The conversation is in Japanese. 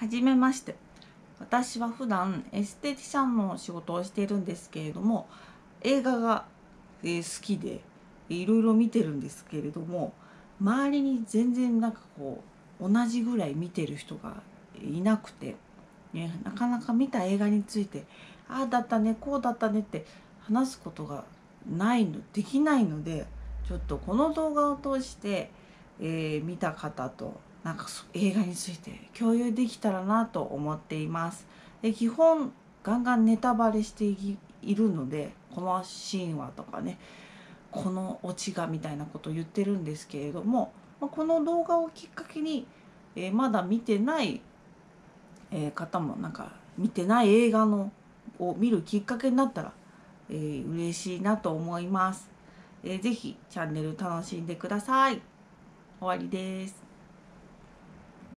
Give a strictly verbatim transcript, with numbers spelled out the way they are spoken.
はじめまして。私は普段エステティシャンの仕事をしているんですけれども、映画がえー好きでいろいろ見てるんですけれども、周りに全然なんかこう同じぐらい見てる人がいなくて、ね、なかなか見た映画についてああだったねこうだったねって話すことがないのできないので、ちょっとこの動画を通して、えー見た方となんかそ映画について共有できたらなと思っています。で基本ガンガンネタバレしていいるので、このシーンはとかね、このオチがみたいなことを言ってるんですけれども、まあこの動画をきっかけに、えーまだ見てないえー方もなんか見てない映画のを見るきっかけになったら、えー嬉しいなと思います。えーぜひチャンネル楽しんでください。終わりです。